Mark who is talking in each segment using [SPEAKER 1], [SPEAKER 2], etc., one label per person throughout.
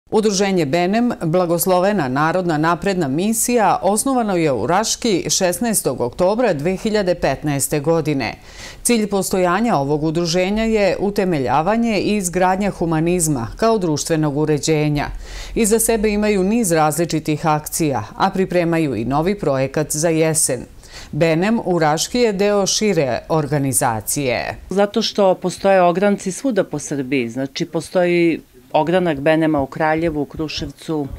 [SPEAKER 1] Udruženje Benem, blagoslovena narodna napredna misija, osnovano je u Raški 16. oktobra 2015. godine. Cilj postojanja ovog udruženja je utemeljavanje i izgradnja humanizma kao društvenog uređenja. Iza sebe imaju niz različitih akcija, a pripremaju i novi projekat za jesen. Benem u Raški je deo šire organizacije.
[SPEAKER 2] Zato što postoje ogranci svuda po Srbiji, znači postoji ogranak Benema u Kraljevu, u Kruševcu,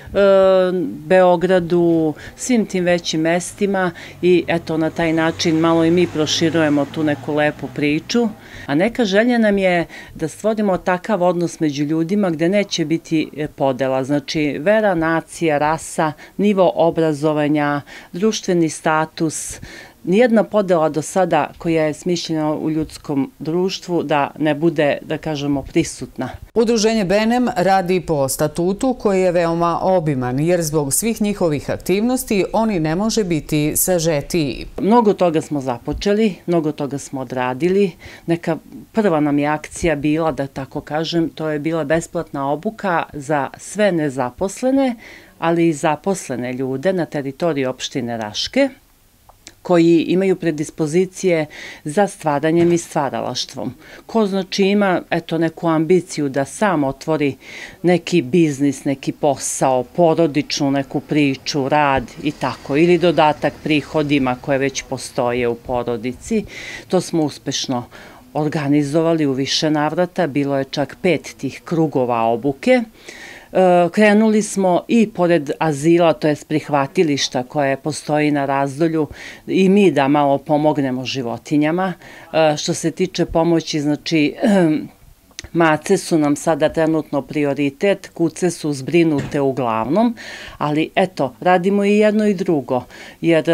[SPEAKER 2] Beogradu, svim tim većim mestima i eto na taj način malo i mi proširujemo tu neku lepu priču. A neka želja nam je da stvorimo takav odnos među ljudima gde neće biti podela, znači vera, nacija, rasa, nivo obrazovanja, društveni status. Nijedna podela do sada koja je smišljena u ljudskom društvu da ne bude, da kažemo, prisutna.
[SPEAKER 1] Udruženje Benem radi po statutu koji je veoma obiman, jer zbog svih njihovih aktivnosti oni ne može biti sažetiji.
[SPEAKER 2] Mnogo toga smo započeli, mnogo toga smo odradili. Neka prva nam je akcija bila, da tako kažem, to je bila besplatna obuka za sve nezaposlene, ali i zaposlene ljude na teritoriji opštine Raške, koji imaju predispozicije za stvaranjem i stvaralaštvom. Ko znači ima neku ambiciju da sam otvori neki biznis, neki posao, porodičnu neku priču, rad i tako, ili dodatak prihodima koje već postoje u porodici, to smo uspešno organizovali u više navrata, bilo je čak 5 tih krugova obuke. Krenuli smo i pored azila, to je prihvatilišta koje postoji na Razdolju, i mi da malo pomognemo životinjama. Što se tiče pomoći, znači mace su nam sada trenutno prioritet, kuce su zbrinute uglavnom, ali eto, radimo i jedno i drugo, jer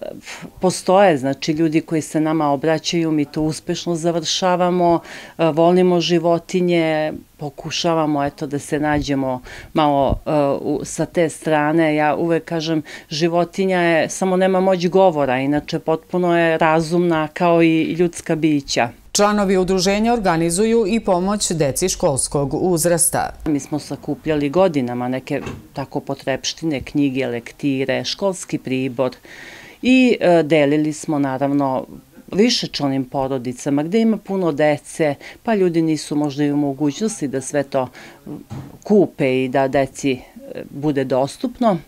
[SPEAKER 2] postoje, znači, ljudi koji se nama obraćaju, mi to uspešno završavamo, volimo životinje, pokušavamo da se nađemo malo sa te strane. Ja uvek kažem, životinja je, samo nema moć govora, inače potpuno je razumna kao i ljudska bića.
[SPEAKER 1] Članovi udruženja organizuju i pomoć deci školskog uzrasta.
[SPEAKER 2] Mi smo sakupljali godinama neke tako potrepštine, knjige, lektire, školski pribor i delili smo naravno višečlanim porodicama gde ima puno dece, pa ljudi nisu možda i u mogućnosti da sve to kupe i da deci bude dostupno.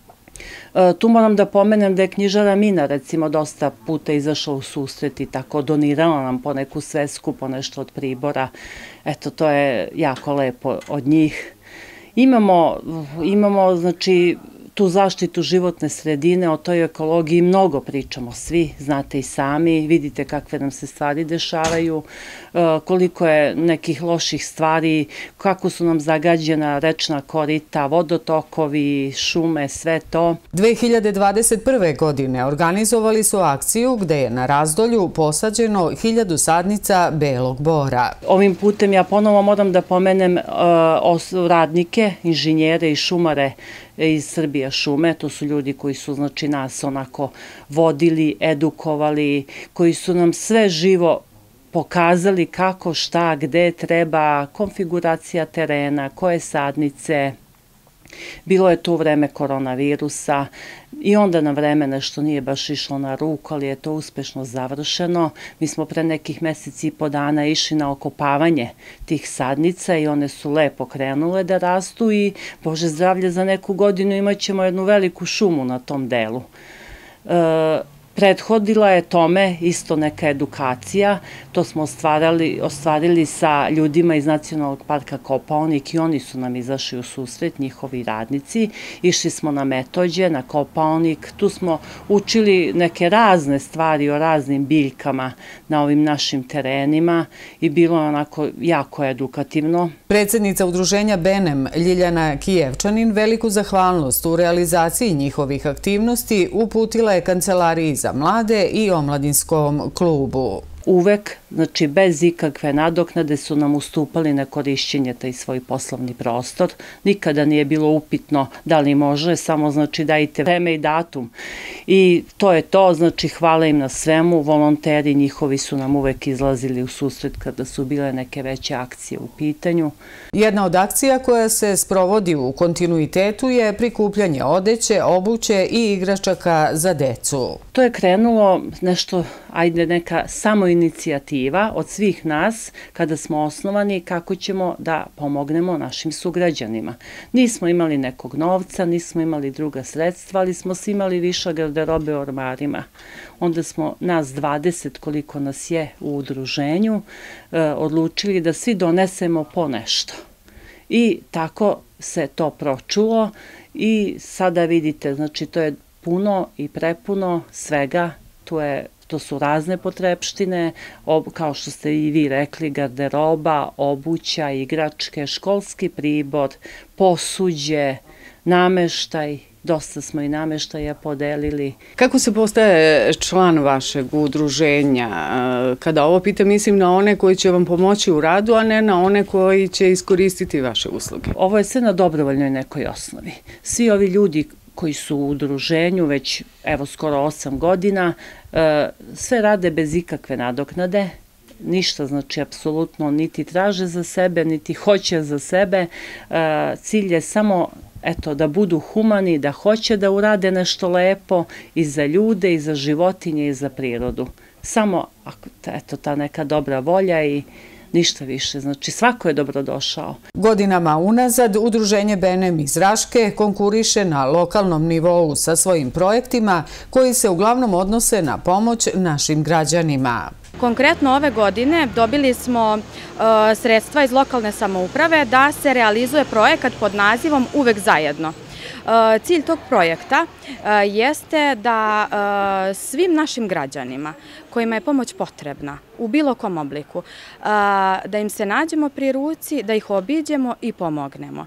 [SPEAKER 2] Tu moram da pomenem da je knjižara Mina, recimo, dosta puta izašla u susret i tako donirala nam po neku svesku, po nešto od pribora. Eto, to je jako lepo od njih. Imamo, znači, tu zaštitu životne sredine, o toj ekologiji mnogo pričamo svi, znate i sami, vidite kakve nam se stvari dešavaju, koliko je nekih loših stvari, kako su nam zagađena rečna korita, vodotokovi, šume, sve to.
[SPEAKER 1] 2021. godine organizovali su akciju gde je na Razdolju posađeno 1000 sadnica belog bora.
[SPEAKER 2] Ovim putem ja ponovo moram da pomenem radnike, inženjere i šumare iz Srbija šume, to su ljudi koji su, znači, nas onako vodili, edukovali, koji su nam sve živo pokazali kako, šta, gde treba, konfiguracija terena, koje sadnice. Bilo je to u vreme koronavirusa i onda na vreme nešto nije baš išlo na ruku, ali je to uspešno završeno. Mi smo pre nekih meseci i po dana išli na okopavanje tih sadnica i one su lepo krenule da rastu i, Bože zdravlje, za neku godinu imat ćemo jednu veliku šumu na tom delu. Prethodila je tome isto neka edukacija, to smo ostvarili sa ljudima iz Nacionalnog parka Kopaonik i oni su nam izašli u susret, njihovi radnici. Išli smo na Metođe, na Kopaonik, tu smo učili neke razne stvari o raznim biljkama na ovim našim terenima i bilo je onako jako edukativno.
[SPEAKER 1] Predsednica udruženja Benem, Ljiljana Kijevčanin, veliku zahvalnost u realizaciji njihovih aktivnosti uputila je Kancelariji za mlade i omladinskom klubu.
[SPEAKER 2] uvek, znači bez ikakve nadoknade su nam ustupali na korišćenje taj svoj poslovni prostor. Nikada nije bilo upitno da li može, samo znači dajte vreme i datum. I to je to, znači hvala im na svemu, volonteri njihovi su nam uvek izlazili u susret kada su bile neke veće akcije u pitanju.
[SPEAKER 1] Jedna od akcija koja se sprovodi u kontinuitetu je prikupljanje odeće, obuće i igračaka za decu.
[SPEAKER 2] To je krenulo nešto, ajde neka samoinicijativa od svih nas kada smo osnovani kako ćemo da pomognemo našim sugrađanima. Nismo imali nekog novca, nismo imali druga sredstva, ali smo svi imali više garderobe u ormarima. Onda smo nas 20, koliko nas je u udruženju, odlučili da svi donesemo po nešto. I tako se to pročulo i sada vidite, znači to je puno i prepuno svega, to su razne potrepštine, kao što ste i vi rekli, garderoba, obuća, igračke, školski pribor, posuđe, nameštaj, dosta smo i nameštaja podelili.
[SPEAKER 1] Kako se postaje član vašeg udruženja? Kada ovo pitam, mislim na one koji će vam pomoći u radu, a ne na one koji će iskoristiti vaše usluge.
[SPEAKER 2] Ovo je sve na dobrovoljnoj nekoj osnovi. Svi ovi ljudi koji su u udruženju već evo skoro 8 godina, sve rade bez ikakve nadoknade, ništa znači apsolutno niti traže za sebe, niti hoće za sebe. Cilj je samo eto, da budu humani, da hoće da urade nešto lepo i za ljude, i za životinje, i za prirodu. Samo eto, ta neka dobra volja i ništa više, znači svako je dobrodošao.
[SPEAKER 1] Godinama unazad Udruženje Benem iz Raške konkuriše na lokalnom nivou sa svojim projektima koji se uglavnom odnose na pomoć našim građanima.
[SPEAKER 3] Konkretno ove godine dobili smo sredstva iz lokalne samouprave da se realizuje projekat pod nazivom Uvek zajedno. Cilj tog projekta jeste da svim našim građanima kojima je pomoć potrebna u bilo kom obliku, da im se nađemo pri ruci, da ih obiđemo i pomognemo.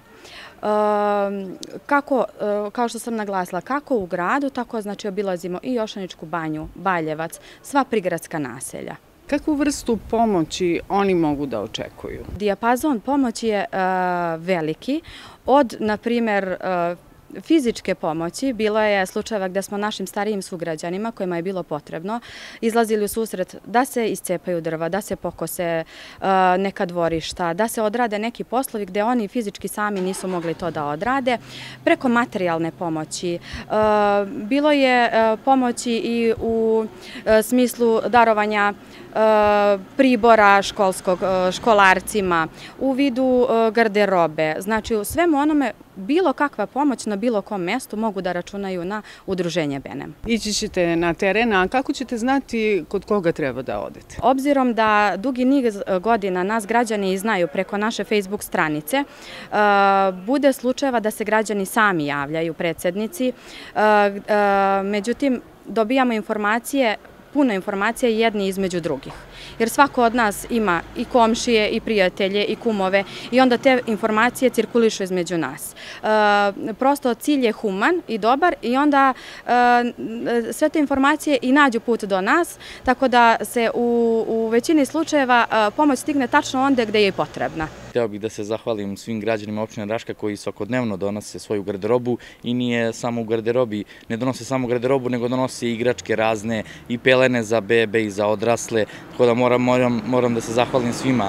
[SPEAKER 3] Kao što sam naglasila, kako u gradu, tako znači obilazimo i Jošaničku banju, Baljevac, sva prigradska naselja.
[SPEAKER 1] Kakvu vrstu pomoći oni mogu da očekuju?
[SPEAKER 3] Dijapazon pomoći je veliki, od, na primjer, fizičke pomoći. Bilo je slučajeva gde smo našim starijim sugrađanima kojima je bilo potrebno izlazili u susret da se iscepaju drva, da se pokose neka dvorišta, da se odrade neki poslovi gde oni fizički sami nisu mogli to da odrade. Preko materijalne pomoći. Bilo je pomoći i u smislu darovanja pribora školskog školarcima, u vidu garderobe. Znači u svemu onome bilo kakva pomoć na bilo kom mestu mogu da računaju na Udruženje Benem.
[SPEAKER 1] Ići ćete na teren, a kako ćete znati kod koga treba da odete?
[SPEAKER 3] Obzirom da dugi niz godina nas građani znaju preko naše Facebook stranice, bude slučajeva da se građani sami javljaju predsjednici, međutim dobijamo informacije, puno informacija jedni između drugih. Jer svako od nas ima i komšije, i prijatelje, i kumove i onda te informacije cirkulišu između nas. Prosto cilj je human i dobar i onda sve te informacije i nađu put do nas, tako da se u većini slučajeva pomoć stigne tačno onda gde je potrebna.
[SPEAKER 4] Hteo bih da se zahvalim svim građanima opštine Raška koji svakodnevno donose svoju garderobu i nije samo u garderobi, ne donose samo garderobu, nego donose i igračke razne i pelene za bebe i za odrasle, tako da moram da se zahvalim svima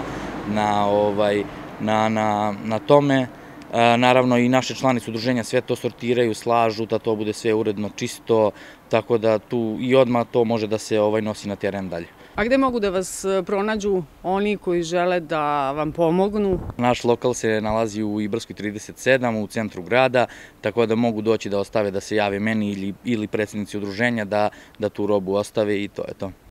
[SPEAKER 4] na tome. Naravno i naše članice udruženja sve to sortiraju, slažu, da to bude sve uredno, čisto, tako da tu i odmah to može da se nosi na teren dalje.
[SPEAKER 1] A gde mogu da vas pronađu oni koji žele da vam pomognu?
[SPEAKER 4] Naš lokal se nalazi u Ibarskoj 37 u centru grada, tako da mogu doći da ostave, da se jave meni ili predsjednici udruženja da tu robu ostave i to je to.